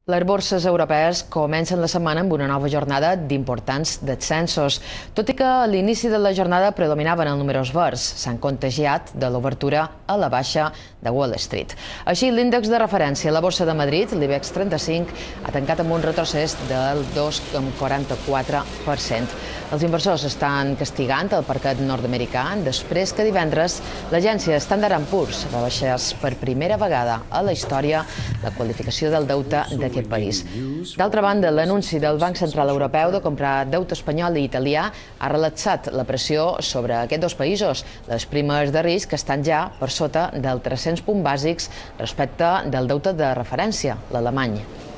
Les borses europees comencen la setmana amb una nova jornada d'importants descensos. Tot i que a l'inici de la jornada predominaven els números verds, s'han contagiat de l'obertura a la baixa de Wall Street. Així, l'índex de referència a la borsa de Madrid, l'IBEX 35, ha tancat amb un retrocés del 2,44%. Els inversors estan castigant el mercat nord-americà després que divendres l'agència Standard & Poor's rebaixés per primera vegada a la història la qualificació del deute d'aquest país. D'altra banda, l'anunci del Banc Central Europeu de comprar deute espanyol i italià ha relaxat la pressió sobre aquests dos països. Les primes de risc estan ja per sota dels 300 punts bàsics respecte del deute de referència, l'alemany.